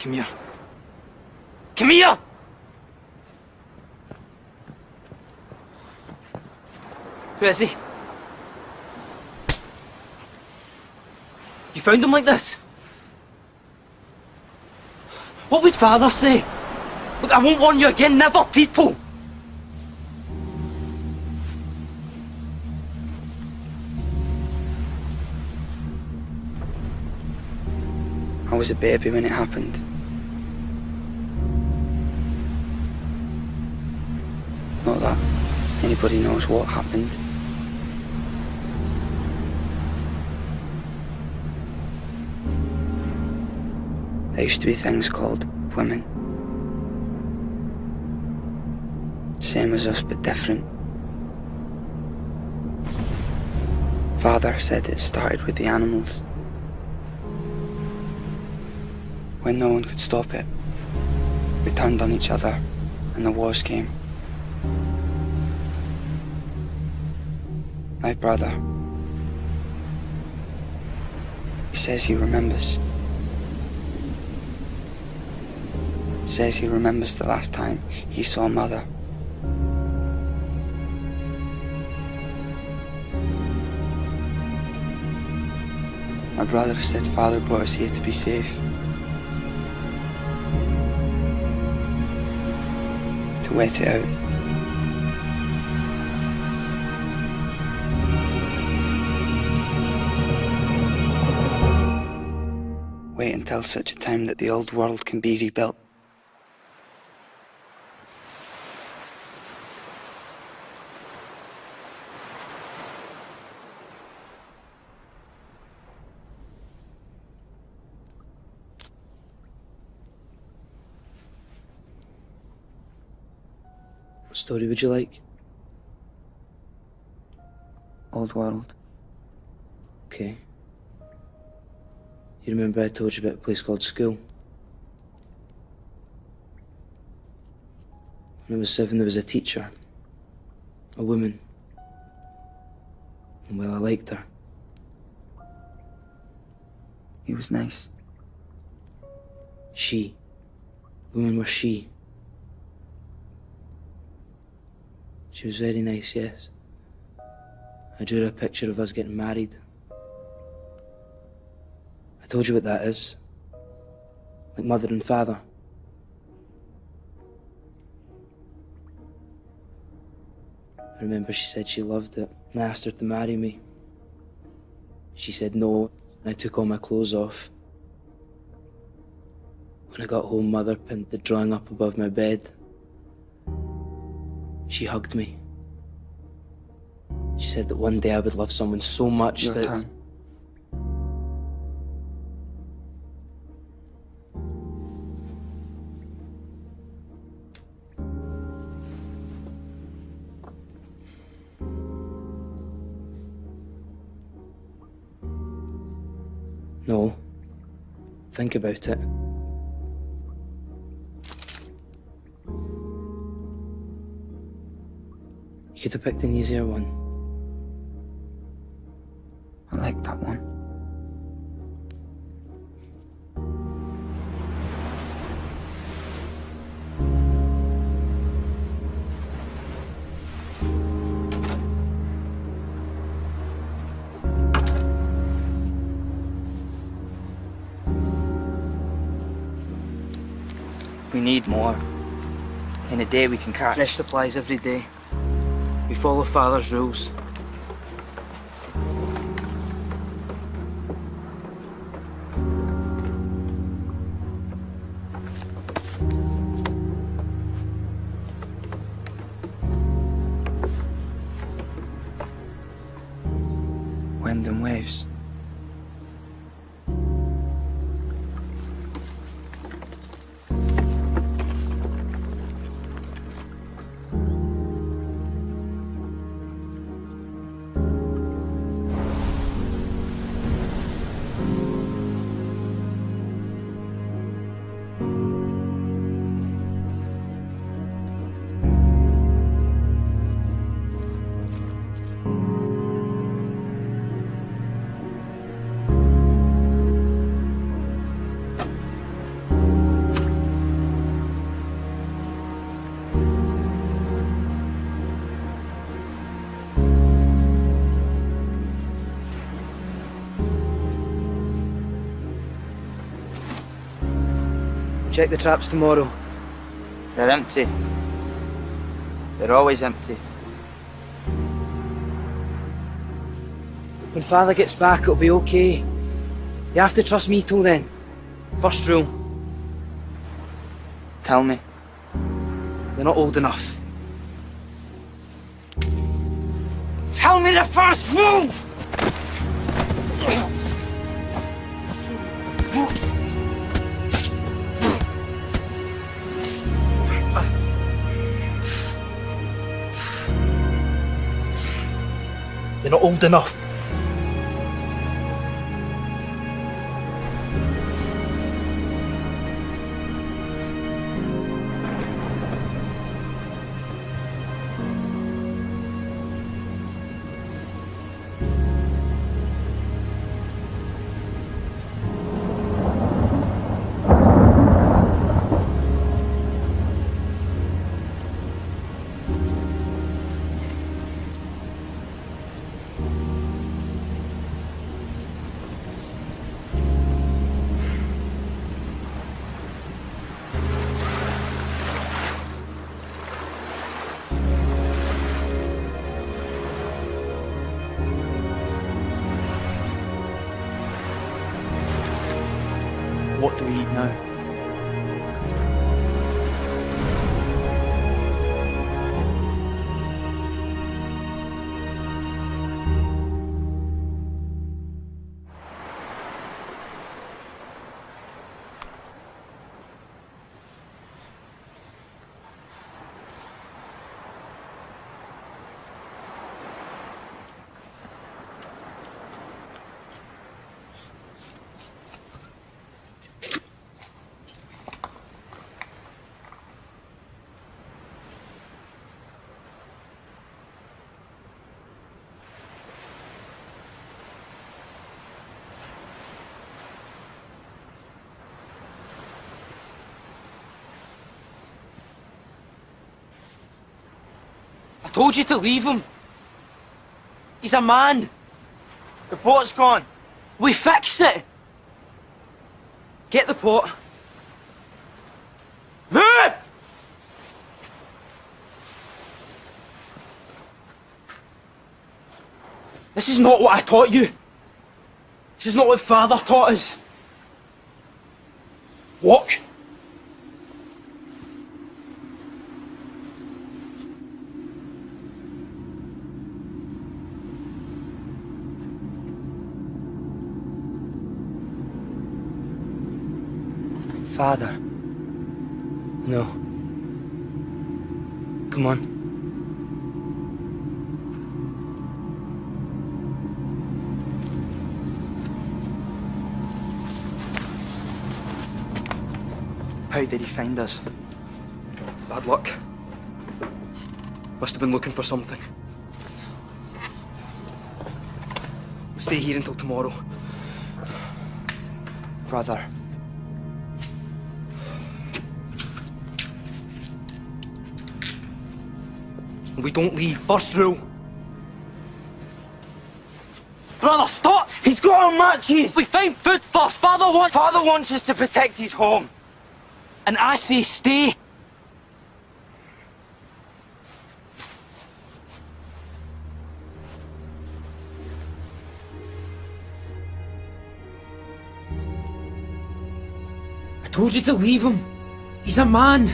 Come here. Come here! Who is he? You found him like this? What would Father say? Look, I won't warn you again, never, people! I was a baby when it happened. Not that anybody knows what happened. There used to be things called women. Same as us, but different. Father said it started with the animals. When no one could stop it, we turned on each other and the wars came. My brother, he says he remembers. Says he remembers the last time he saw Mother. My brother said Father brought us here to be safe. To wait it out. Wait until such a time that the old world can be rebuilt. What story would you like? Old world. Okay. You remember I told you about a place called school? When I was 7, there was a teacher. A woman. And well, I liked her. He was nice. She. Women were she. She was very nice, yes. I drew her a picture of us getting married. I told you what that is. Like mother and father. I remember she said she loved it, and I asked her to marry me. She said no, and I took all my clothes off. When I got home, Mother pinned the drawing up above my bed. She hugged me. She said that one day I would love someone so much Your that... turn. No. Think about it. You could have picked an easier one. I like that one. We need more. In a day we can catch. Fresh supplies every day. We follow Father's rules. Wind and waves. Check the traps tomorrow. They're empty. They're always empty. When Father gets back, it'll be okay. You have to trust me till then. First rule. Tell me. They're not old enough. Tell me the first rule! They're not old enough. What do we eat now? I told you to leave him. He's a man. The boat's gone. We fix it. Get the pot. Move! This is not what I taught you. This is not what Father taught us. Walk. Father. No. Come on. How did he find us? Bad luck. Must have been looking for something. We'll stay here until tomorrow. Brother. We don't leave. First rule. Brother, stop! He's got our matches! We find food first. Father wants us to protect his home. And I say stay. I told you to leave him. He's a man.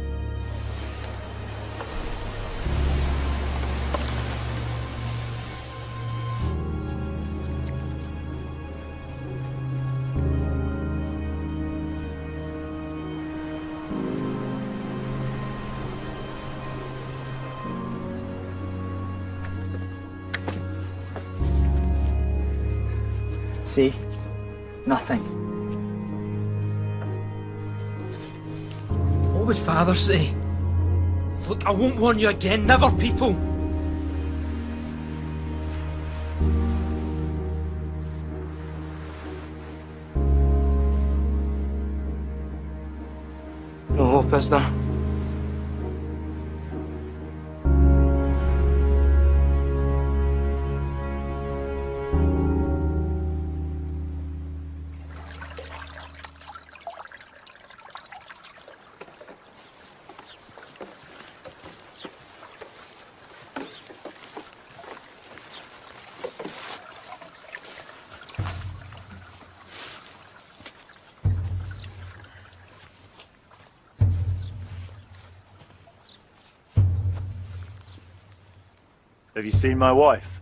See? Nothing. What would Father say? Look, I won't warn you again. Never, people. No hope, is there? Have you seen my wife?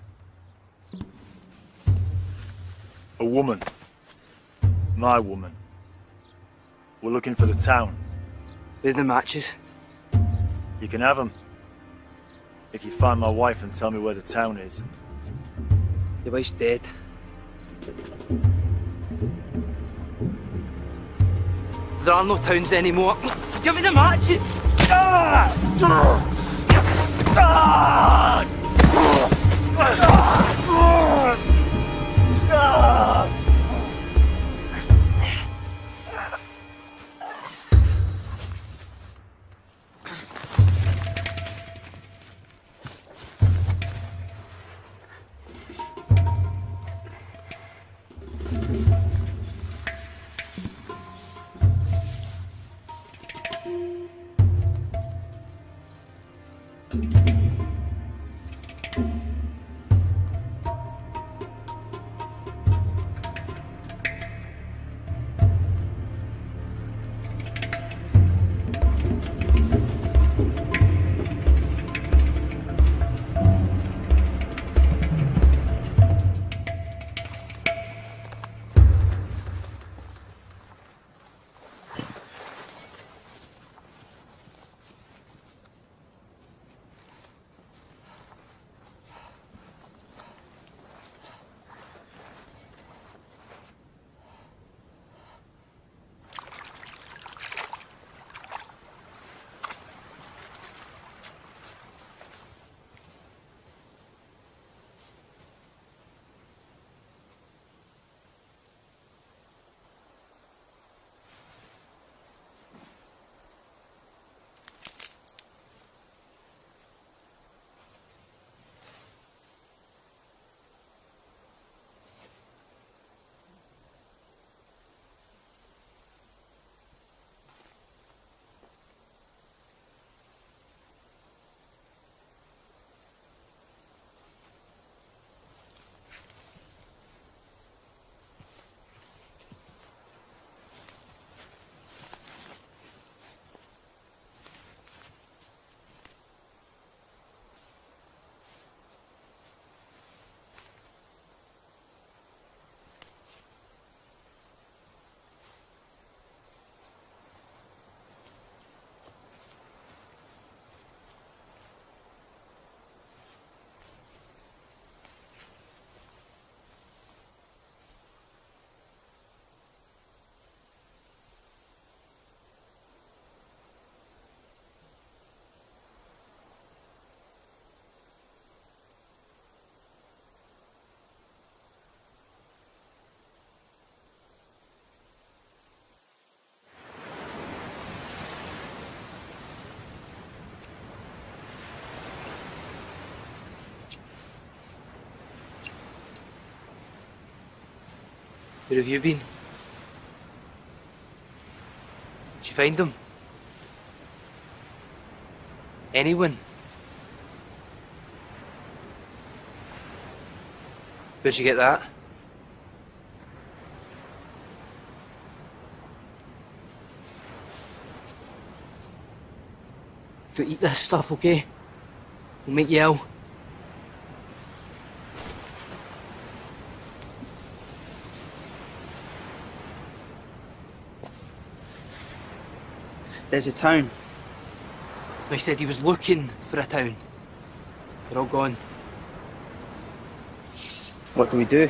A woman. My woman. We're looking for the town. Where's the matches? You can have them. If you find my wife and tell me where the town is. Your wife's dead. There are no towns anymore. Give me the matches! Ah! Ah! Ah! Ah! Where have you been? Did you find them? Anyone? Where'd you get that? Don't eat this stuff, okay? It'll make you ill. There's a town. He said he was looking for a town. They're all gone. What do we do?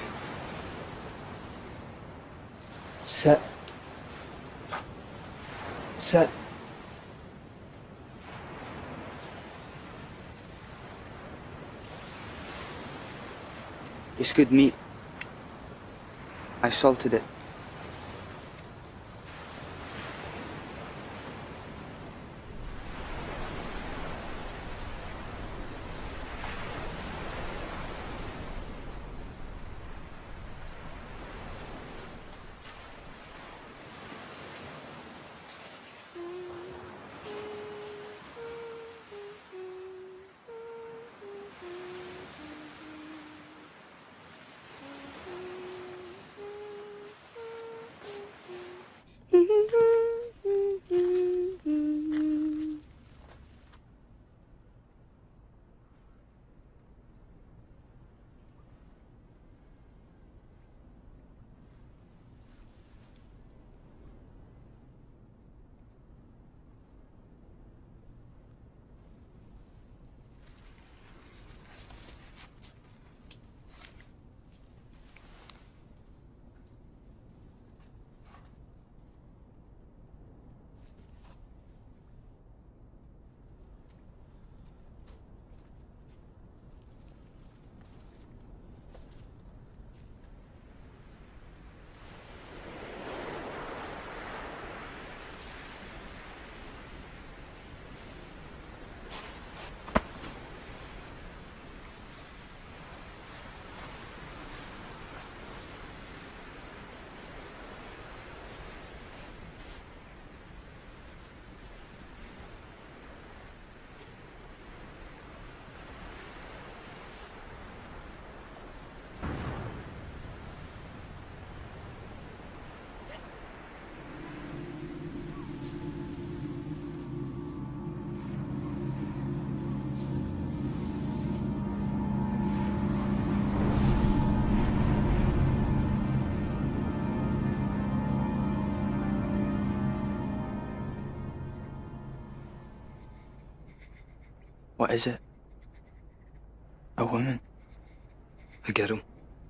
Sit. Sit. It's good meat. I salted it. What is it? A woman? A girl.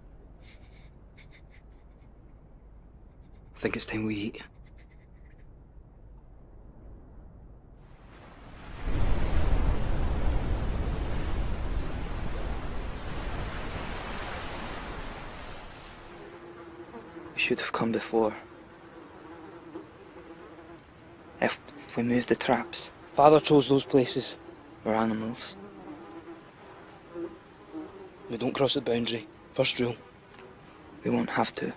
I think it's time we eat. We should have come before. If we moved the traps, Father chose those places. we're animals. We don't cross the boundary. First rule. We won't have to.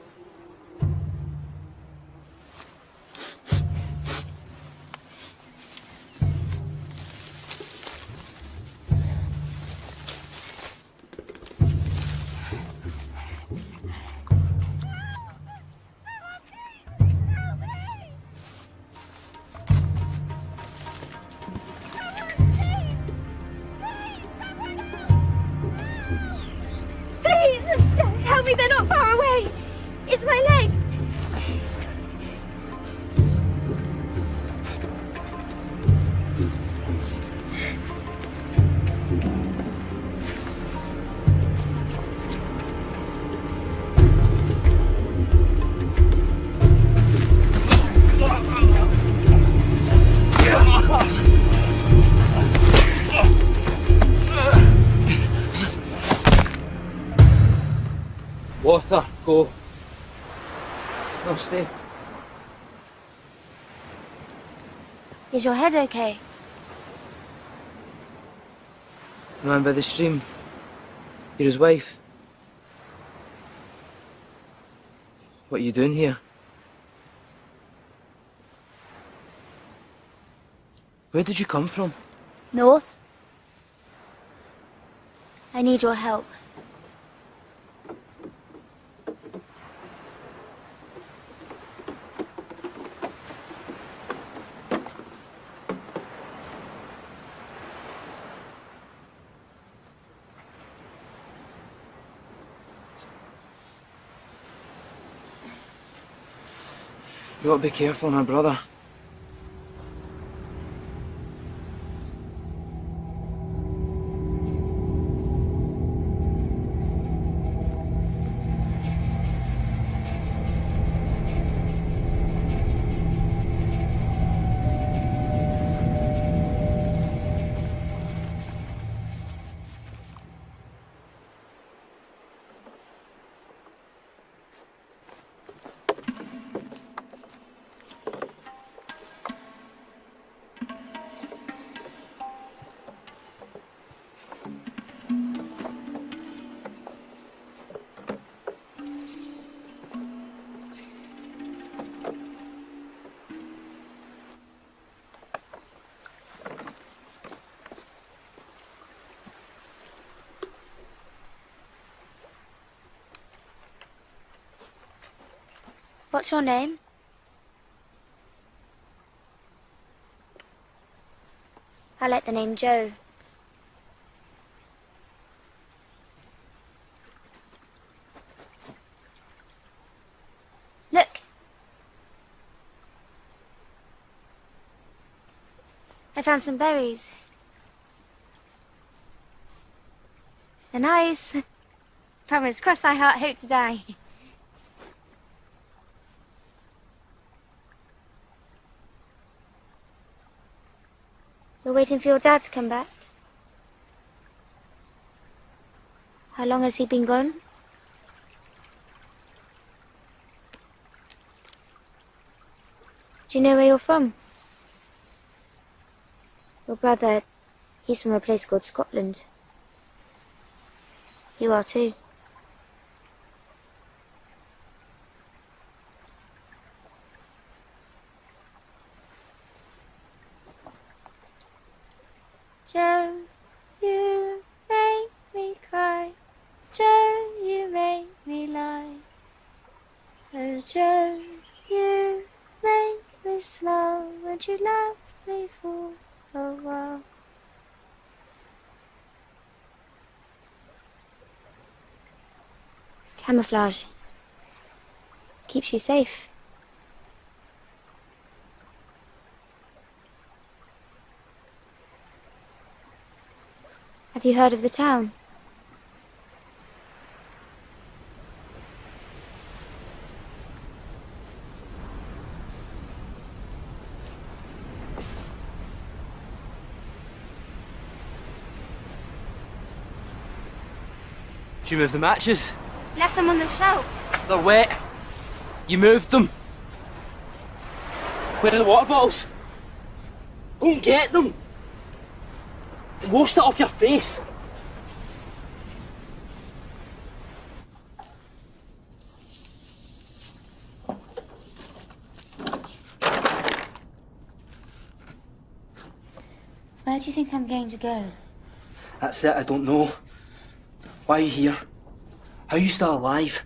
Please! Help me, they're not far away! It's my leg! Water, go. No, stay. Is your head okay? The man by the stream. You're his wife. What are you doing here? Where did you come from? North? I need your help. You ought to be careful, my brother. What's your name? I like the name Joe. Look. I found some berries. They're nice. Promise, cross my heart, hope to die. You're waiting for your dad to come back? How long has he been gone? Do you know where you're from? Your brother, he's from a place called Scotland. You are too. Joe, you make me cry. Joe, you make me lie. Oh, Joe, you make me smile. Won't you love me for a while? It's camouflage. Keeps you safe. Have you heard of the town? Did you move the matches? Left them on the shelf. They're wet. You moved them. Where are the water bottles? Go and get them. Wash that off your face. Where do you think I'm going to go? That's it, I don't know. Why are you here? How are you still alive?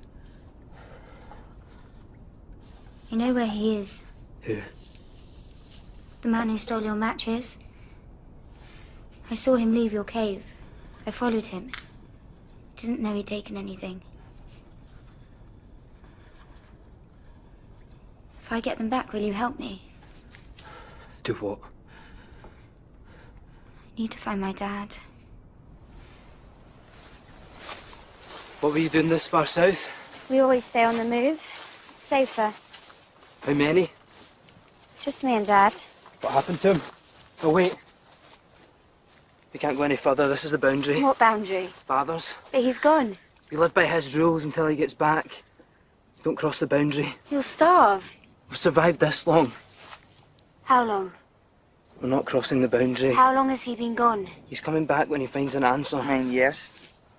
You know where he is? Who? The man who stole your matches. I saw him leave your cave. I followed him. Didn't know he'd taken anything. If I get them back, will you help me? Do what? I need to find my dad. What were you doing this far south? We always stay on the move. It's safer. How many? Just me and Dad. What happened to him? Oh, wait. We can't go any further. This is the boundary. What boundary? Father's. But he's gone. We live by his rules until he gets back. Don't cross the boundary. You'll starve. We've survived this long. How long? We're not crossing the boundary. How long has he been gone? He's coming back when he finds an answer. 9 years.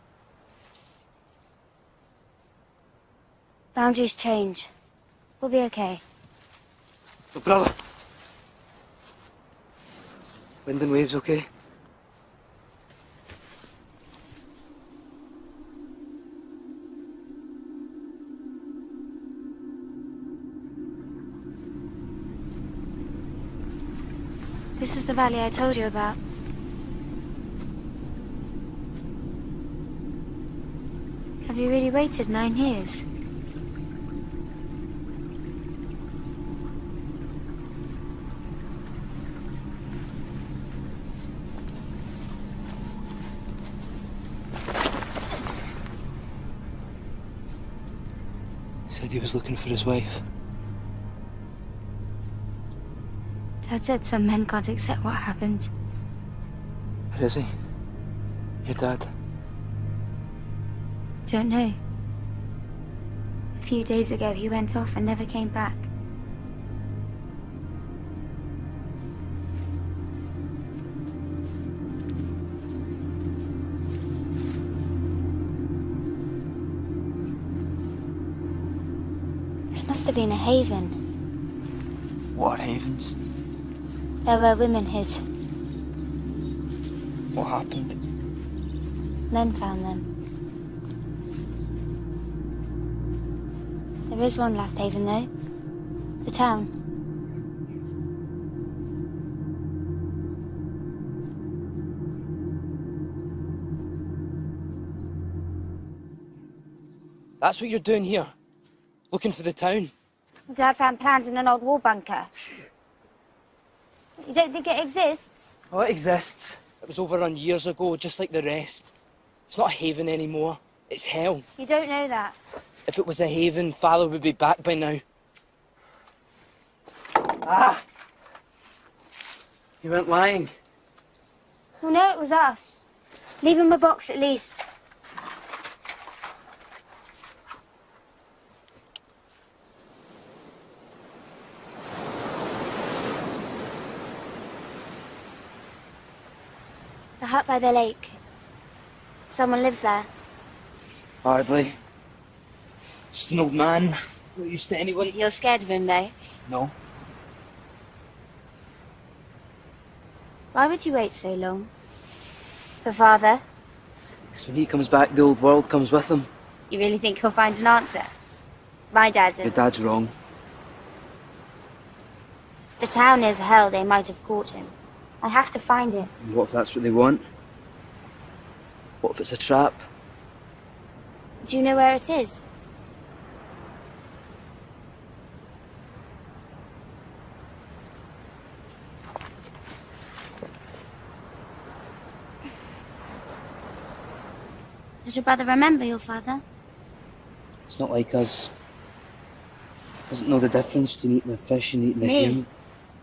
Boundaries change. We'll be okay. Oh, brother. Wind and waves, okay? This is the valley I told you about. Have you really waited 9 years? Said he was looking for his wife. Dad said some men can't accept what happened. Where is he? Your dad? Don't know. A few days ago he went off and never came back. This must have been a haven. What havens? There were women hid. What happened? Men found them. There is one last haven, though. The town. That's what you're doing here. Looking for the town. Dad found plans in an old war bunker. You don't think it exists? Oh, it exists. It was overrun years ago, just like the rest. It's not a haven anymore. It's hell. You don't know that. If it was a haven, Father would be back by now. Ah! You weren't lying. Well, no, it was us. Leave him a box at least. The hut by the lake. Someone lives there. Hardly. Just an old man. Not used to anyone. You're scared of him, though. No. Why would you wait so long? For Father? Because when he comes back, the old world comes with him. You really think he'll find an answer? My dad's in. Your dad's wrong. If the town is hell, they might have caught him. I have to find him. And what if that's what they want? What if it's a trap? Do you know where it is? Does your brother remember your father? It's not like us. Doesn't know the difference between eating a fish and eating a Me? human.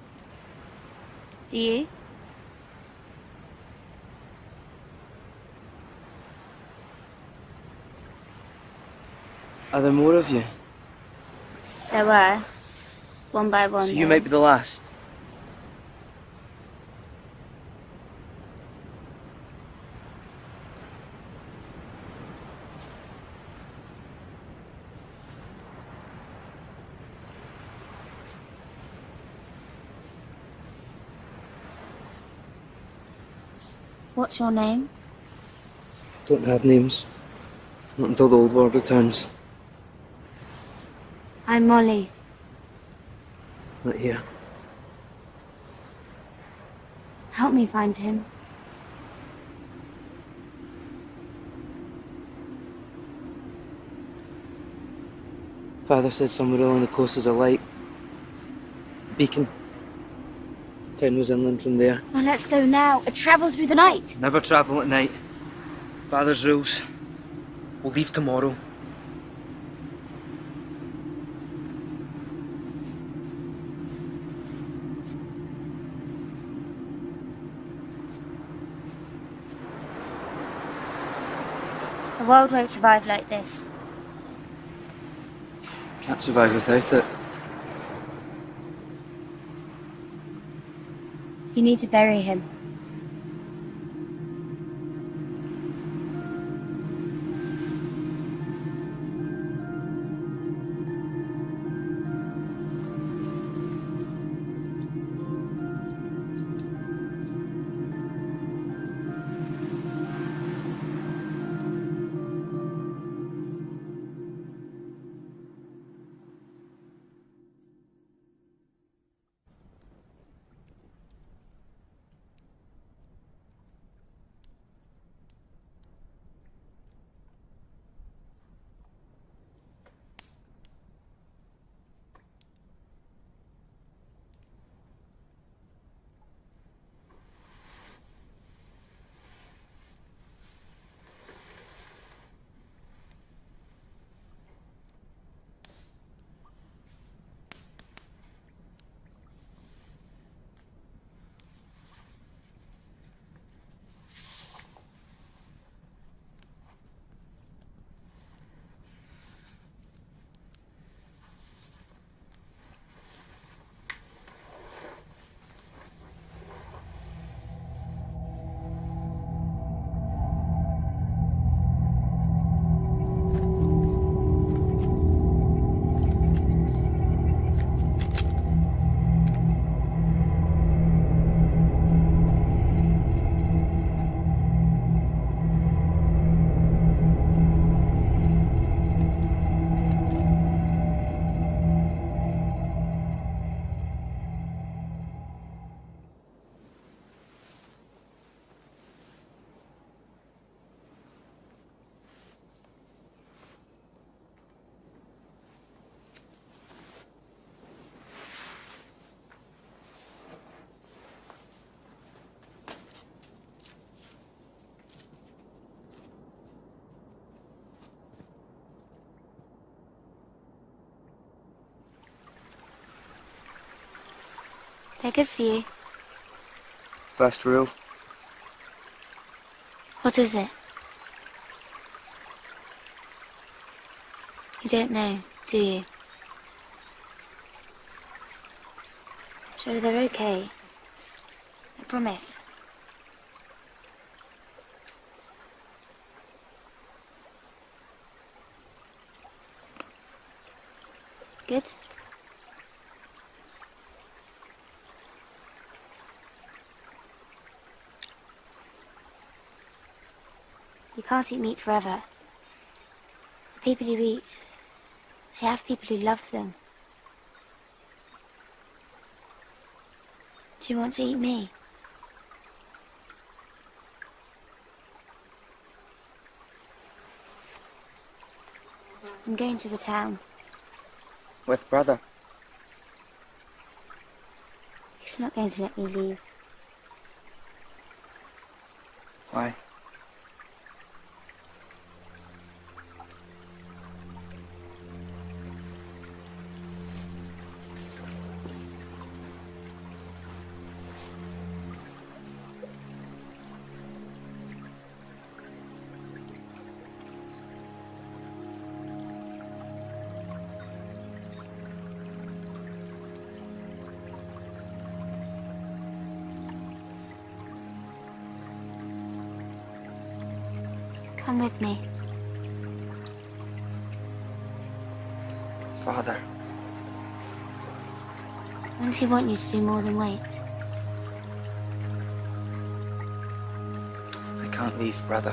Do you? Are there more of you? There were. One by one. So you might be the last. What's your name? Don't have names. Not until the old world returns. I'm Molly. Not here. Help me find him. Father said somewhere along the coast is a light. Beacon. Town was inland from there. Oh, let's go now. A travel through the night. Never travel at night. Father's rules. We'll leave tomorrow. The world won't survive like this. Can't survive without it. You need to bury him. They're good for you. First rule. What is it? You don't know, do you? So they're okay. I promise. Good? You can't eat meat forever. The people you eat, they have people who love them. Do you want to eat me? I'm going to the town. With brother. He's not going to let me leave. Why? Come with me. Father, Won't he want you to do more than wait? I can't leave, brother.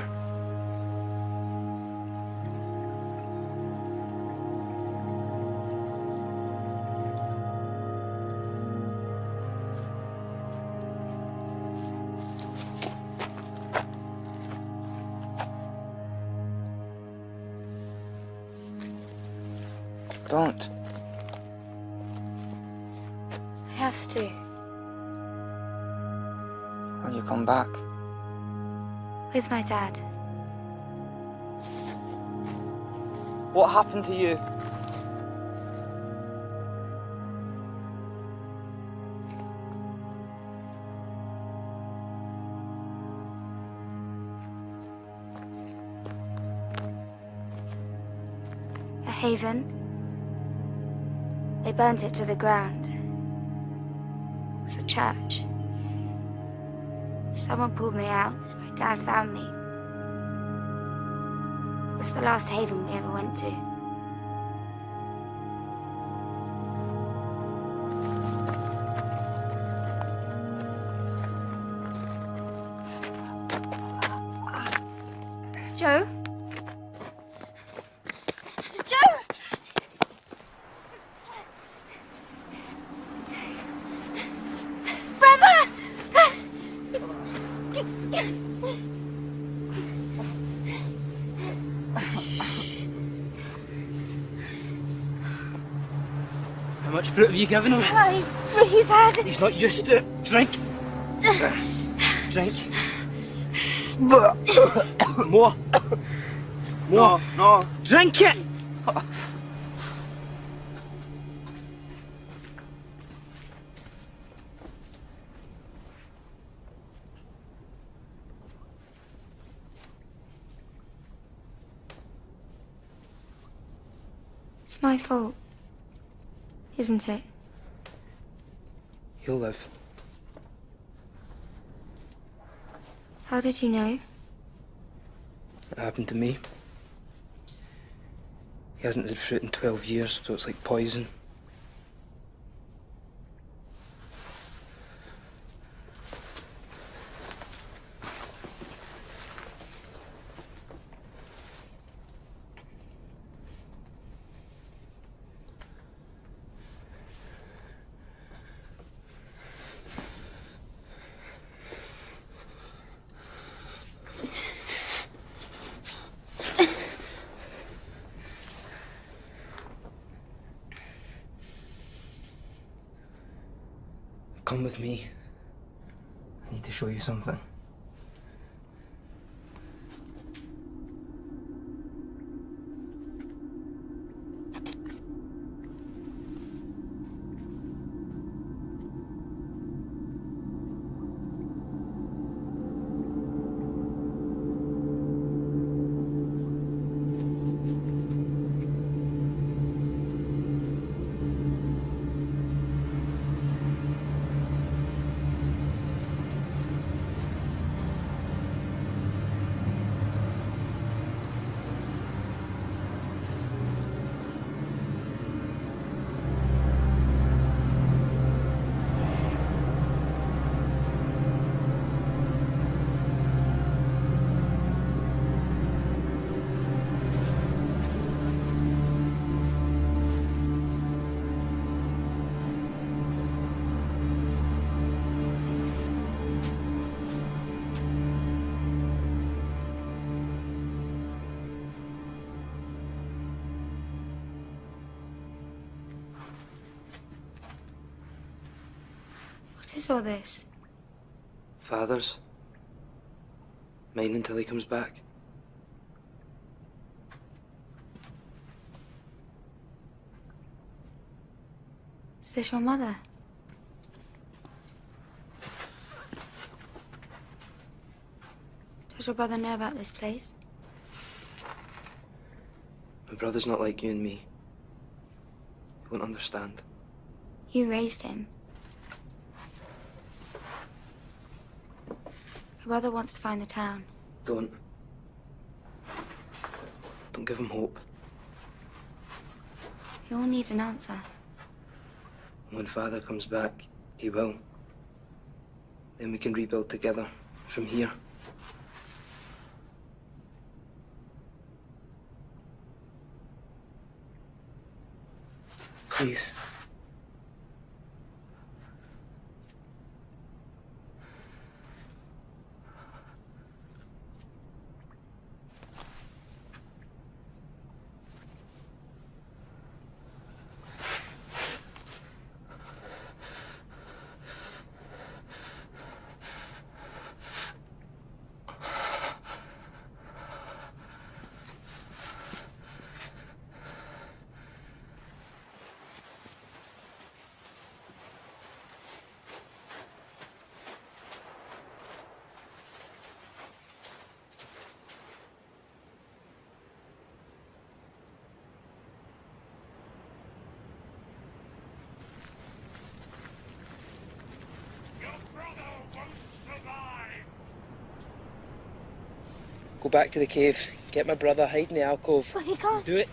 Don't. I have to. Will you come back? With my dad. What happened to you? A haven. They burnt it to the ground. It was a church. Someone pulled me out. My dad found me. It was the last haven we ever went to. Joe? Joe! Brother! How much fruit have you given him? Why, he's had... He's not used to it. Drink. Drink. More. More. No. Drink it! It's my fault. Isn't it? You'll live. How did you know? It happened to me. He hasn't had fruit in 12 years, so it's like poison. Come with me. I need to show you something. What is all this? Father's. Mine until he comes back. Is this your mother? Does your brother know about this place? My brother's not like you and me. He won't understand. You raised him. Your brother wants to find the town. Don't. Don't give him hope. You'll need an answer. When Father comes back, he will. Then we can rebuild together from here. Please. Go back to the cave. Get my brother, hide in the alcove. But he can't. Do it.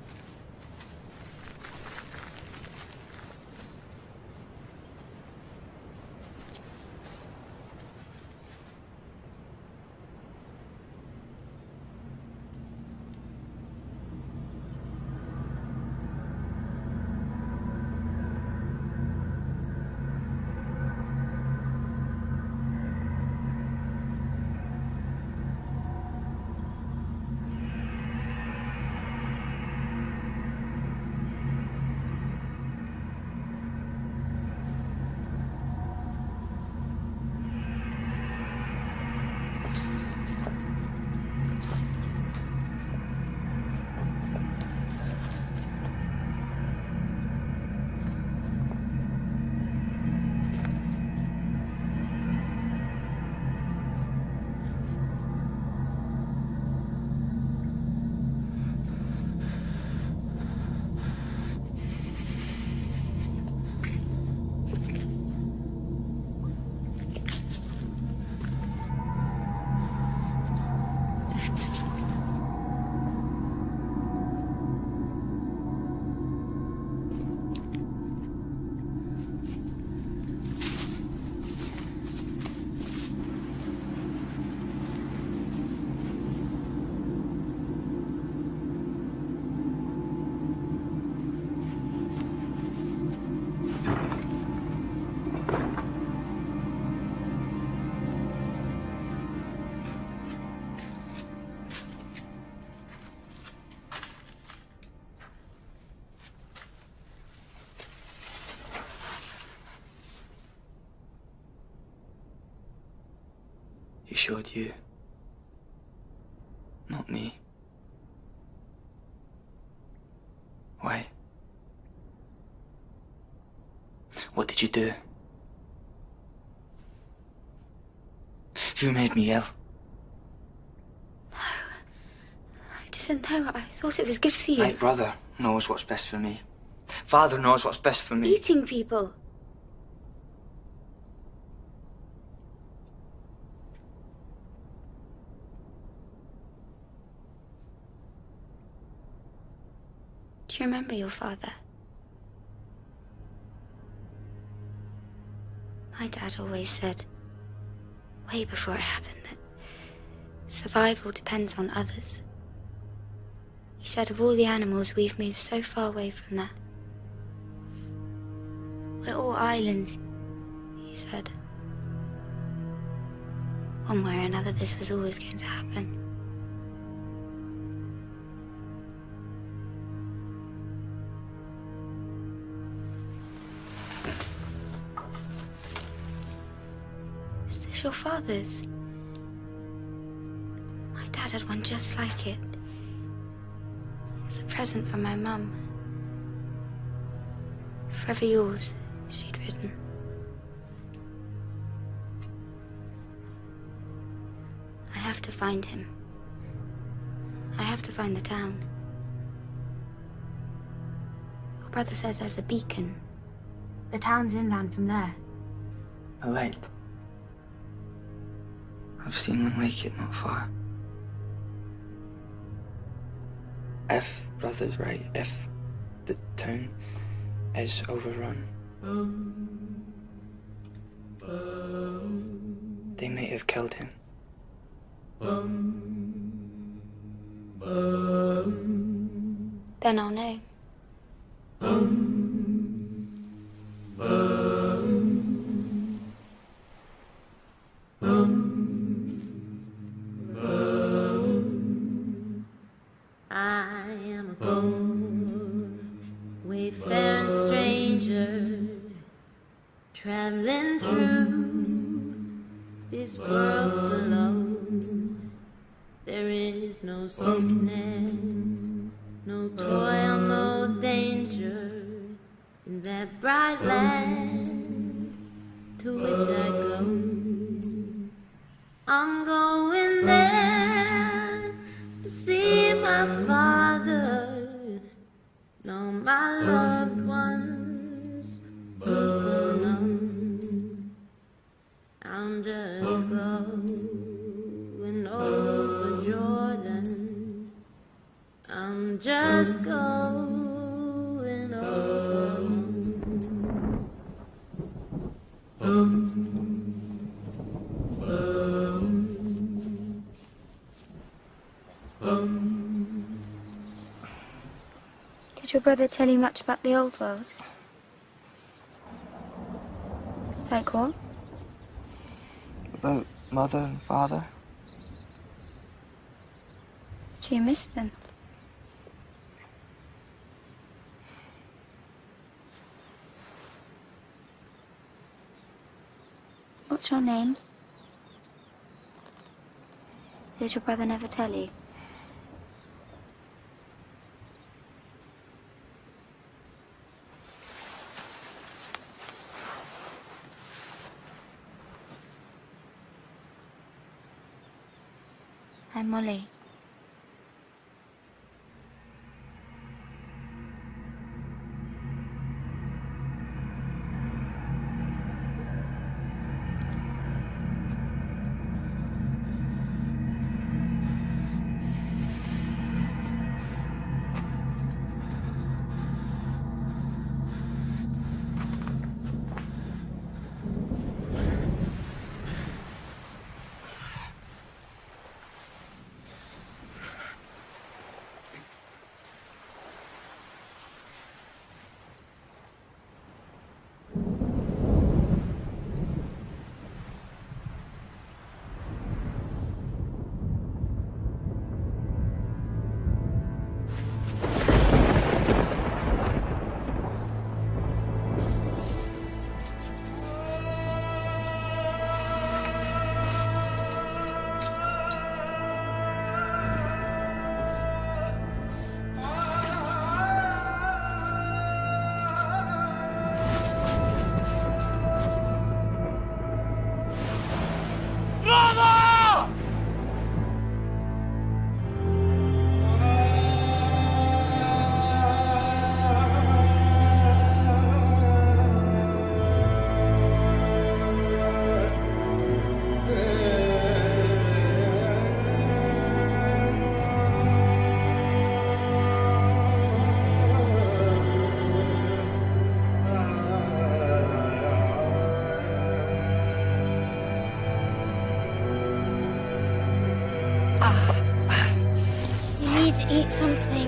He showed you, not me. Why? What did you do? You made me ill. No. I didn't know. I thought it was good for you. My brother knows what's best for me. Father knows what's best for me. Eating people. Do you remember your father? My dad always said, way before it happened, that survival depends on others. He said of all the animals, we've moved so far away from that. We're all islands, he said. One way or another, this was always going to happen. Is this your father's? My dad had one just like it. It's a present from my mum. Forever yours, she'd written. I have to find him. I have to find the town. Your brother says there's a beacon. The town's inland from there. A light. I've seen one like it not far. If brother's right, if the town is overrun, they might have killed him. Then I'll know. I am a poor, wayfaring stranger, traveling through this world below. There is no sickness, no toil, no danger in that bright land to which I go. I'm going there to see my father, know my loved ones will know. I'm just going over Jordan. I'm just going over. Did your brother tell you much about the old world? Like what? About mother and father. Do you miss them? What's your name? Did your brother never tell you? I'm Molly. You need to eat something.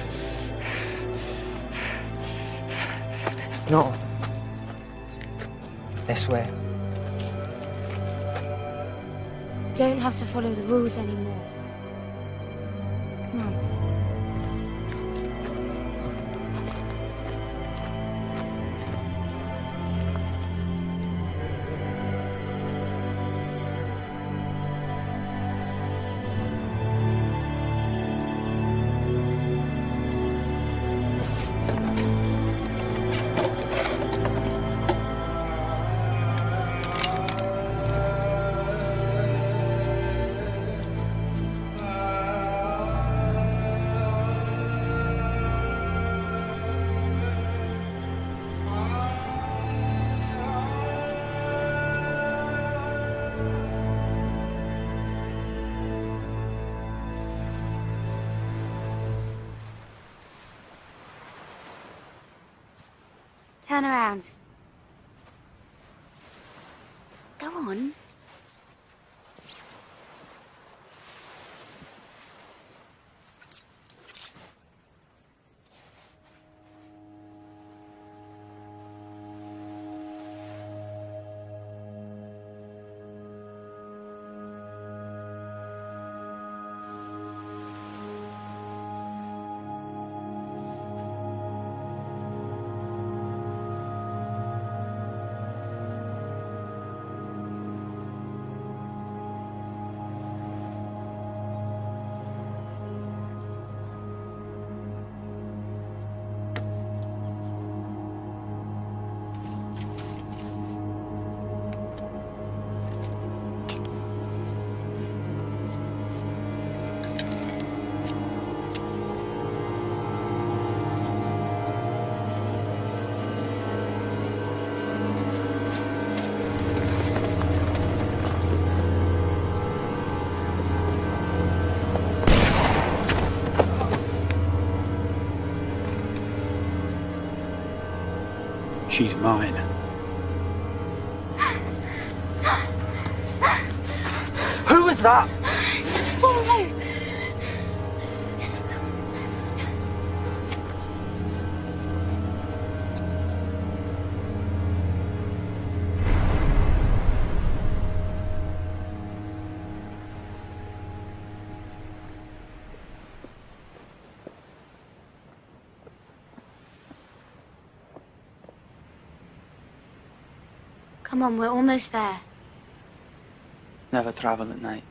No. This way. Don't have to follow the rules anymore. Come on. Turn around. Go on. She's mine. Who was that? I don't know. Come on, we're almost there. Never travel at night.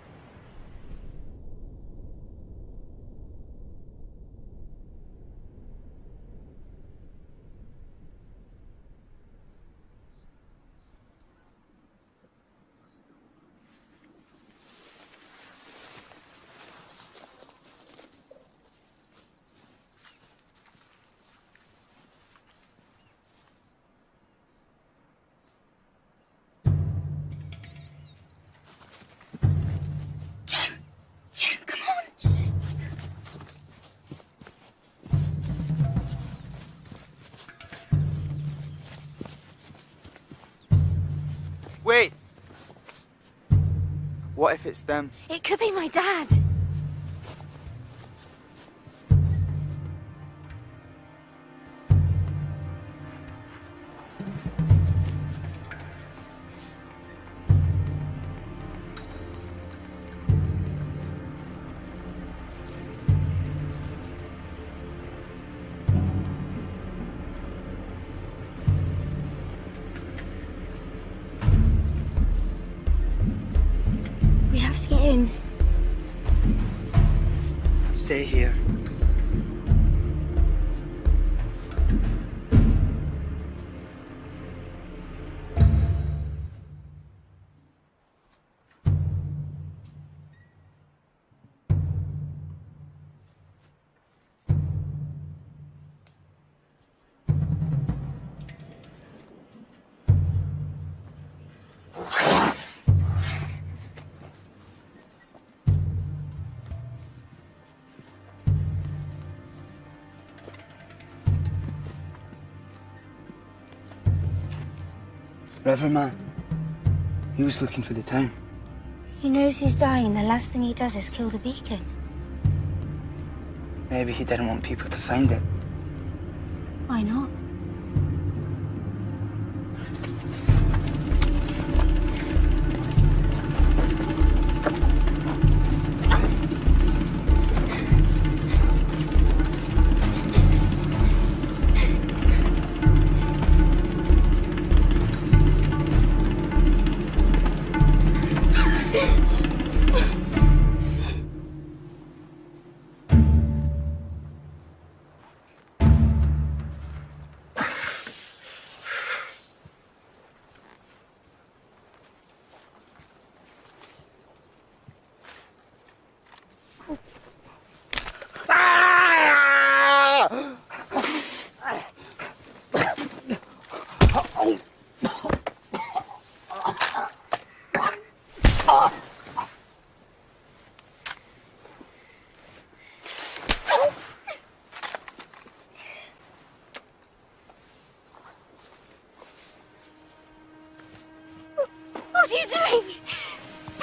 Wait! What if it's them? It could be my dad. We have to get in. Stay here. Riverman. He was looking for the town. He knows he's dying, and the last thing he does is kill the beacon. Maybe he didn't want people to find it. Why not?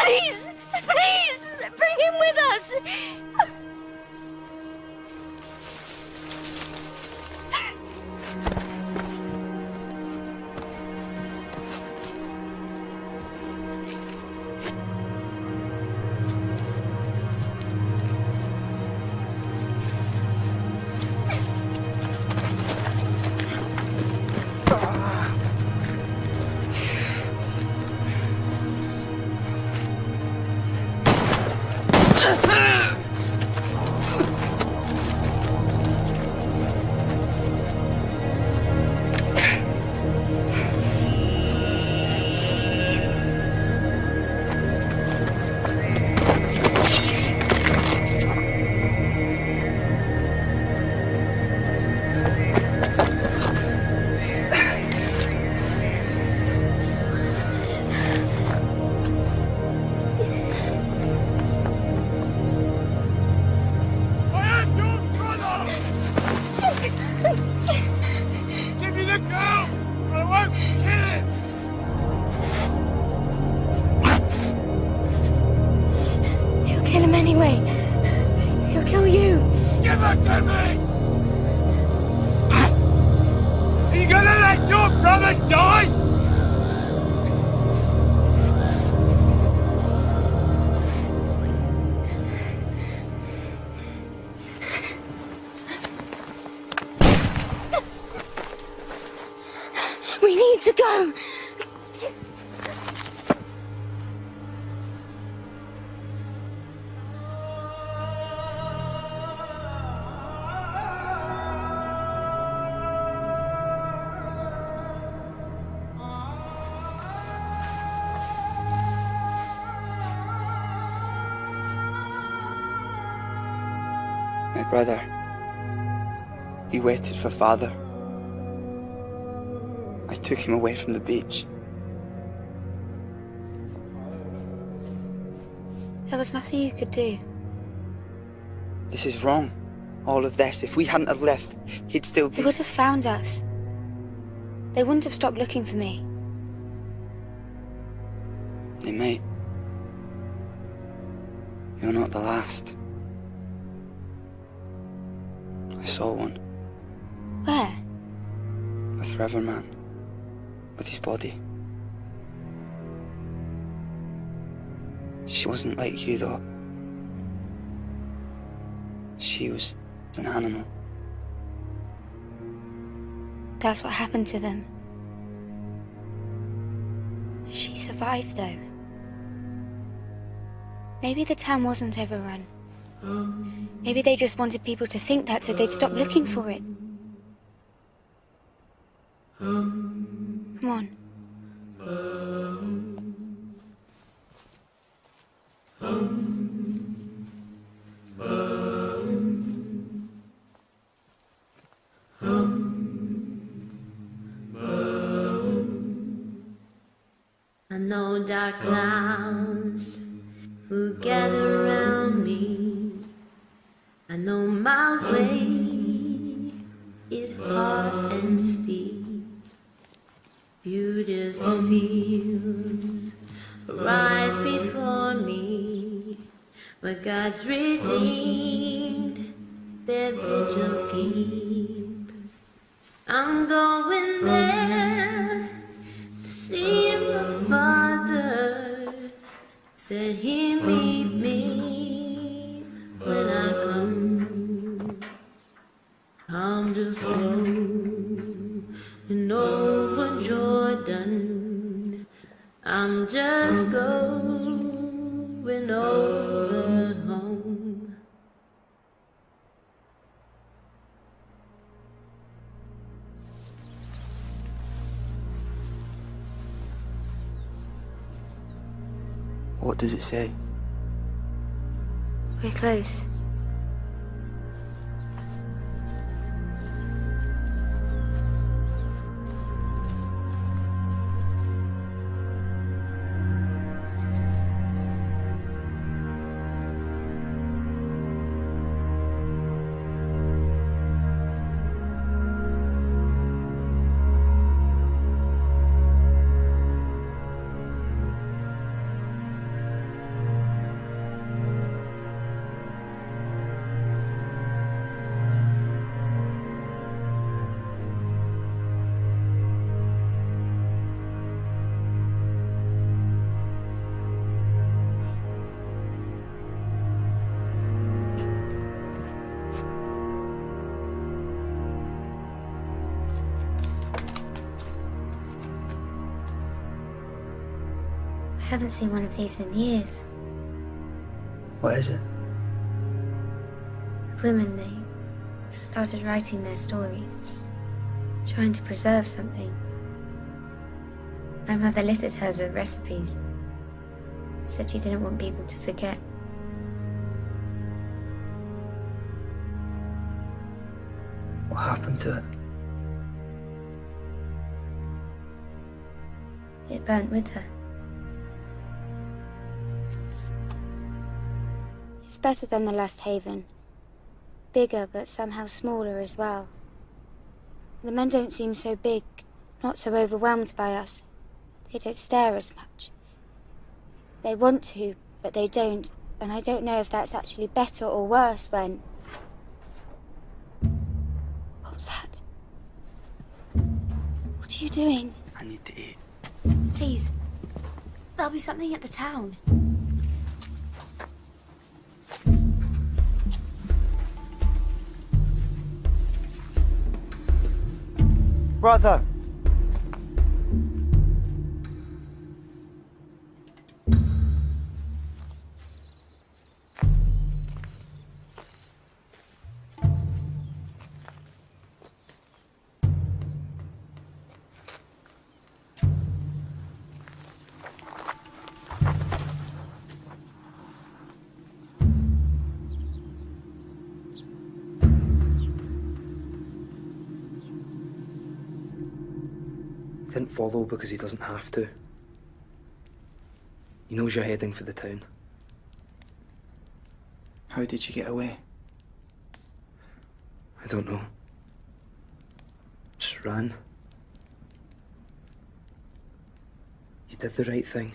Please! Please! Bring him with us! We need to go! My brother, he waited for father. I took him away from the beach. There was nothing you could do. This is wrong. All of this. If we hadn't have left, he'd still be... They would have found us. They wouldn't have stopped looking for me. They might. You're not the last. I saw one. Where? With Riverman. With his body. She wasn't like you, though. She was an animal. That's what happened to them. She survived, though. Maybe the town wasn't overrun. Maybe they just wanted people to think that so they'd stop looking for it. Come on. I know dark clouds who gather around me. I know my way is hard and steep. Beauteous fields rise before me, but God's redeemed their vigils keep. I'm going there to see my Father. Said He meet me when I come. I'm just going over Jordan. I'm just going over home. What does it say? We're close. I haven't seen one of these in years. What is it? Women, they started writing their stories, trying to preserve something. My mother littered hers with recipes. Said she didn't want people to forget. What happened to it? It burnt with her. It's better than the last Haven. Bigger, but somehow smaller as well. The men don't seem so big, not so overwhelmed by us. They don't stare as much. They want to, but they don't, and I don't know if that's actually better or worse when... What was that? What are you doing? I need to eat. Please. There'll be something at the town. Brother! Didn't follow because he doesn't have to. He knows you're heading for the town. How did you get away? I don't know. Just ran. You did the right thing.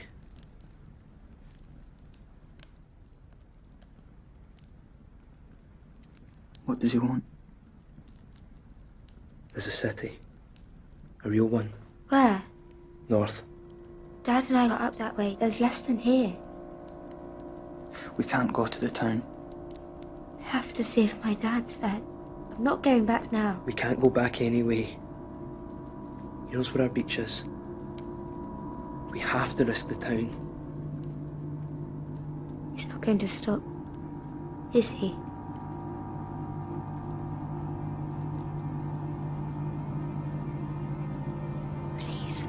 What does he want? There's a city. A real one. Where? North. Dad and I got up that way. There's less than here. We can't go to the town. I have to see if my dad's there. I'm not going back now. We can't go back anyway. He knows where our beach is. We have to risk the town. He's not going to stop, is he? Please.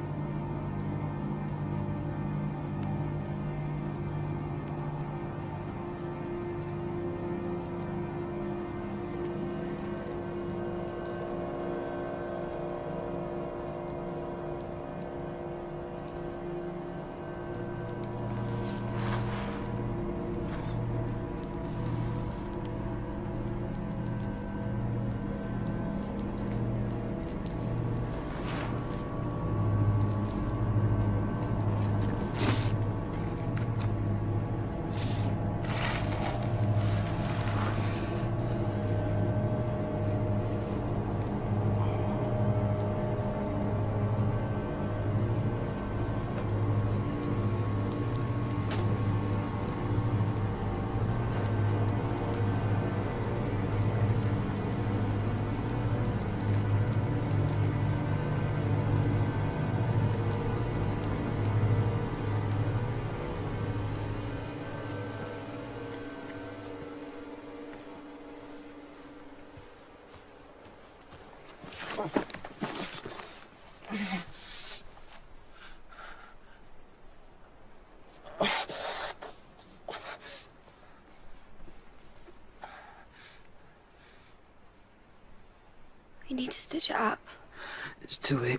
We need to stitch it up. It's too late.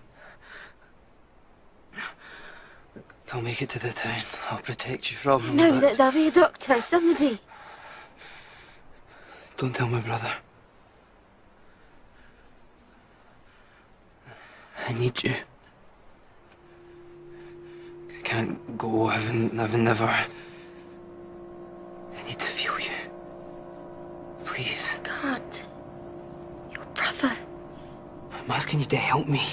I'll make it to the town. I'll protect you from him. No, there'll be a doctor, somebody. Don't tell my brother. I need you. I can't go, never. I need to feel you. Please. I can't. Your brother. I'm asking you to help me.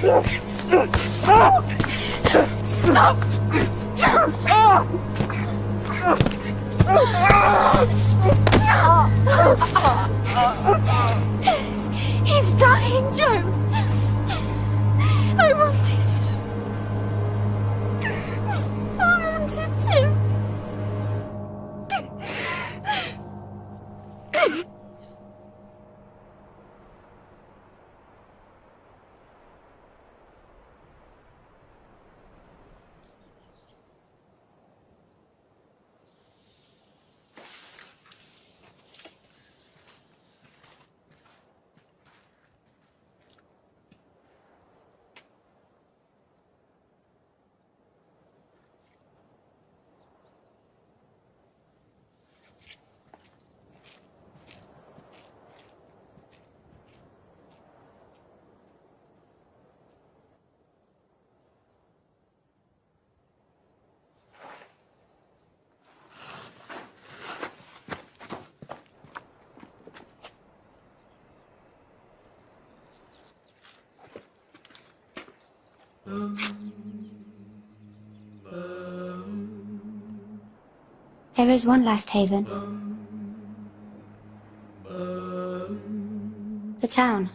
Stop! Stop! He's dying, Joe. I wanted to. I wanted to. There is one last haven. The town.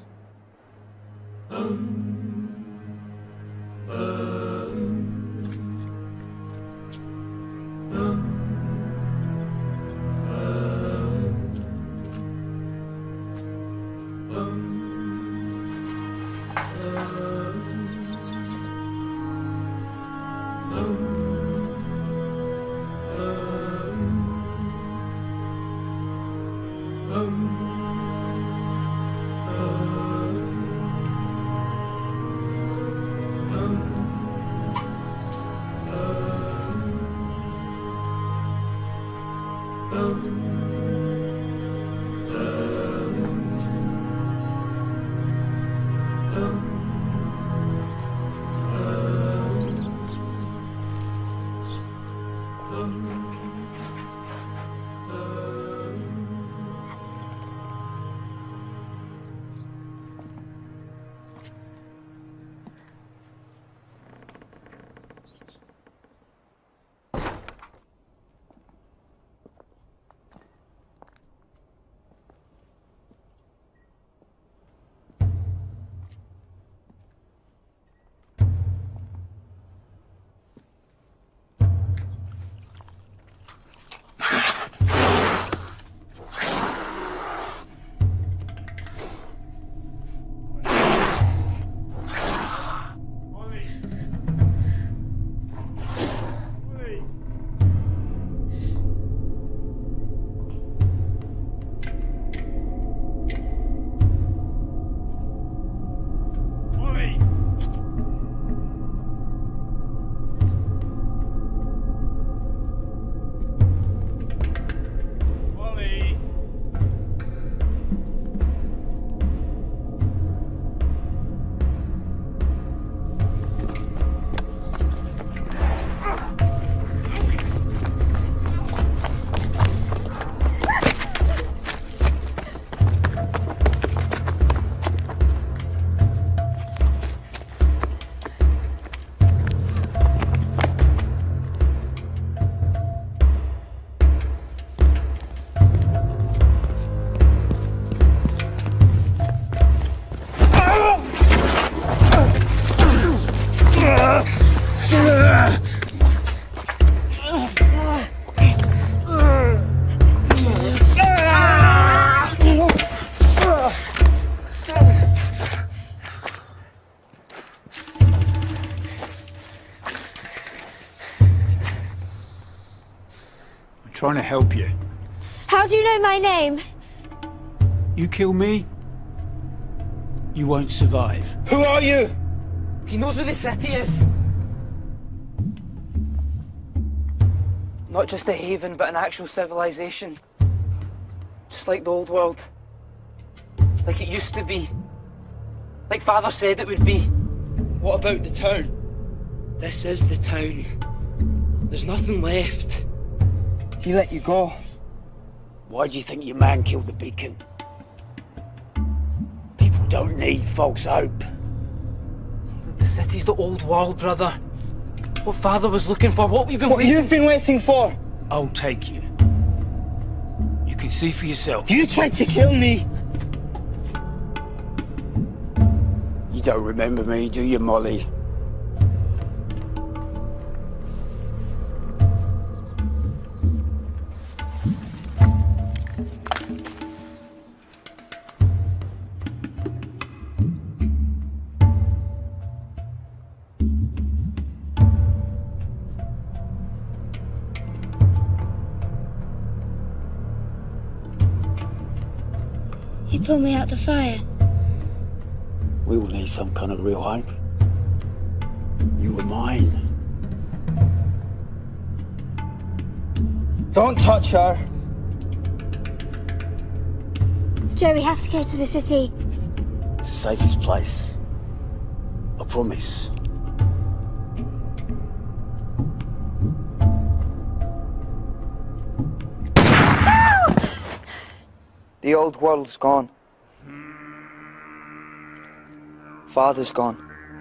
Trying to help you. How do you know my name? You kill me, you won't survive. Who are you? He knows where the city is. Not just a haven, but an actual civilization. Just like the old world. Like it used to be. Like Father said it would be. What about the town? This is the town. There's nothing left. He let you go. Why do you think your man killed the beacon? People don't need false hope. The city's the old world, brother. What Father was looking for, what we've been What you've been waiting for! I'll take you. You can see for yourself. You tried to kill me! You don't remember me, do you, Molly? You pulled me out the fire. We all need some kind of real hope. You were mine. Don't touch her! Joe, we have to go to the city. It's the safest place. I promise. The old world's gone. Father's gone.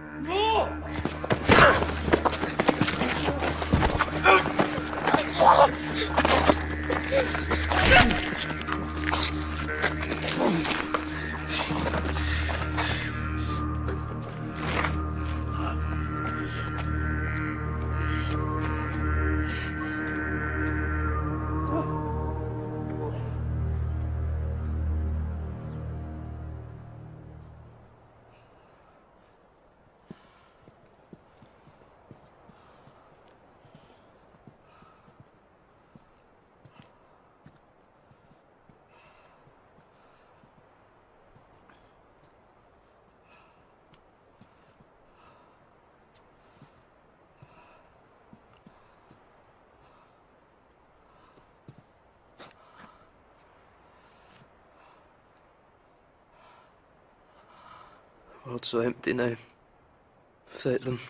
The world's so empty now. Without them.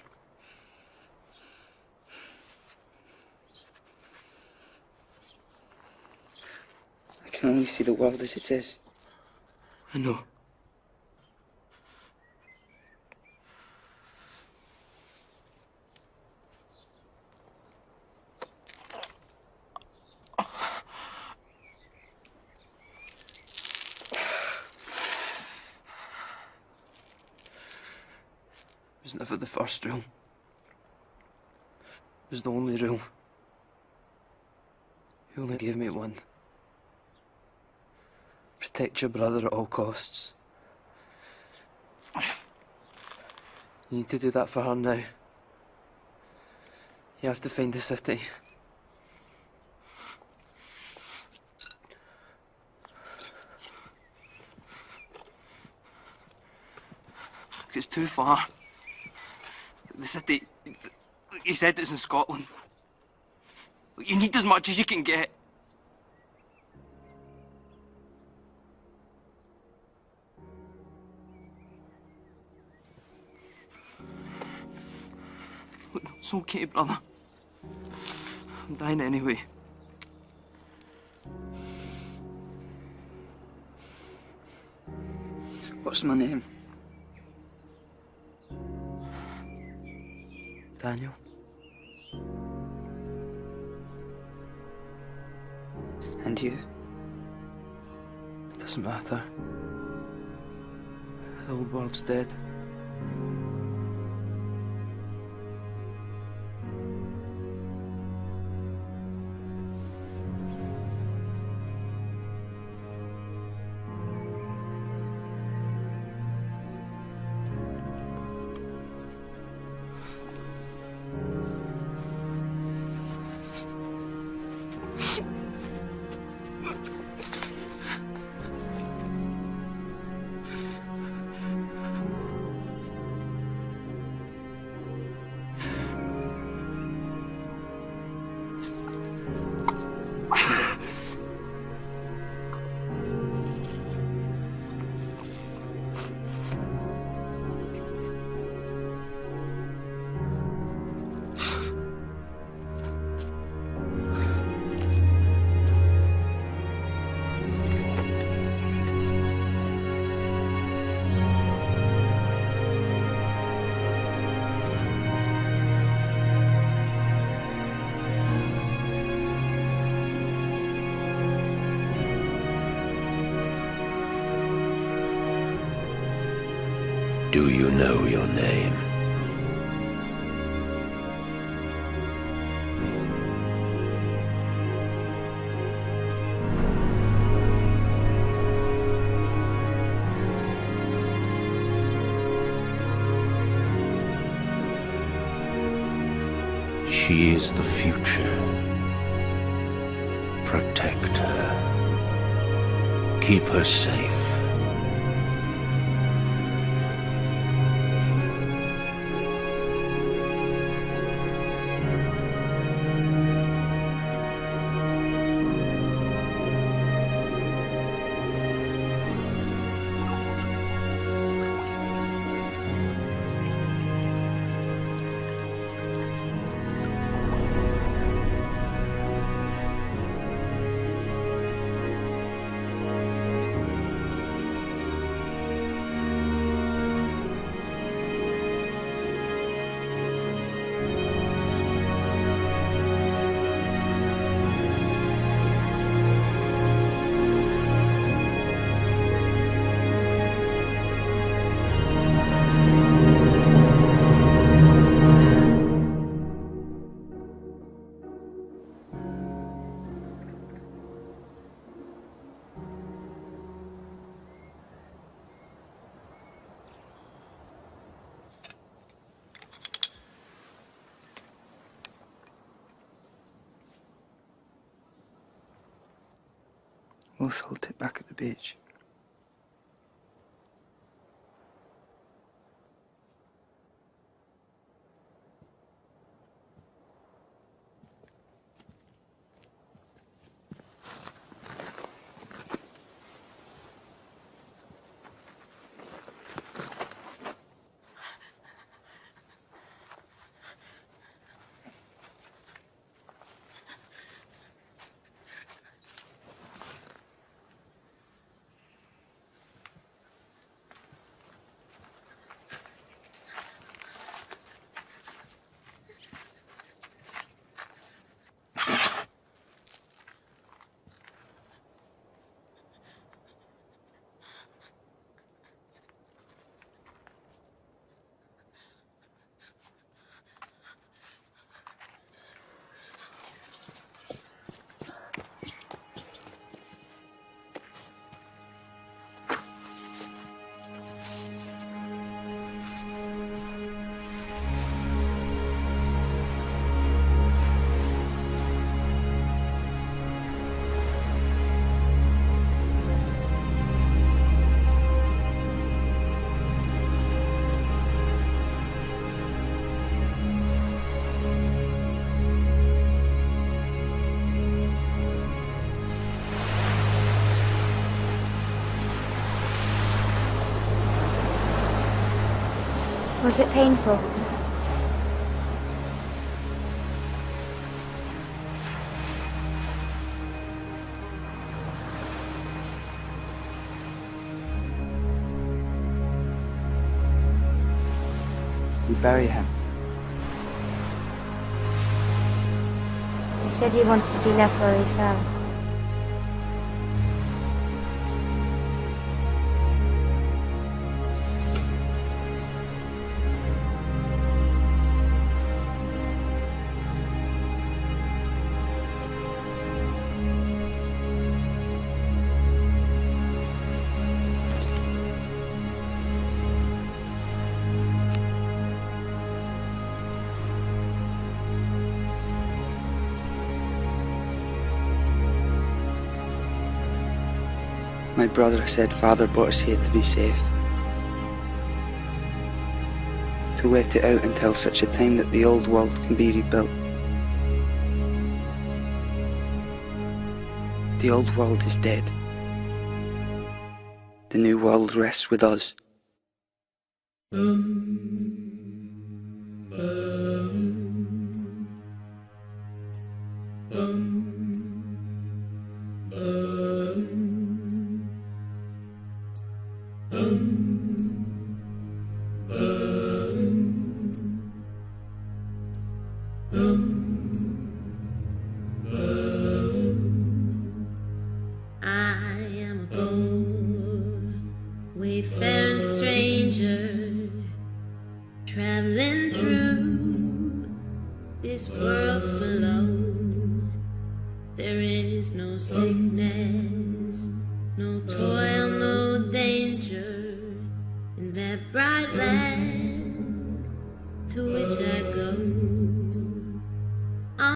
I can only see the world as it is. I know. It was never the first rule. It was the only rule. You only gave me one. Protect your brother at all costs. You need to do that for her now. You have to find the city. It's too far. The city... He said it's in Scotland. You need as much as you can get. Look, it's okay, brother. I'm dying anyway. What's my name? Daniel. And you? It doesn't matter. The old world's dead. Do you know your name? She is the future. Protect her. Keep her safe. We'll salt it back at the beach. Was it painful? We bury him. He said he wanted to be left where he fell. My brother said Father brought us here to be safe. To wait it out until such a time that the old world can be rebuilt. The old world is dead. The new world rests with us. I am a poor, wayfaring stranger sickness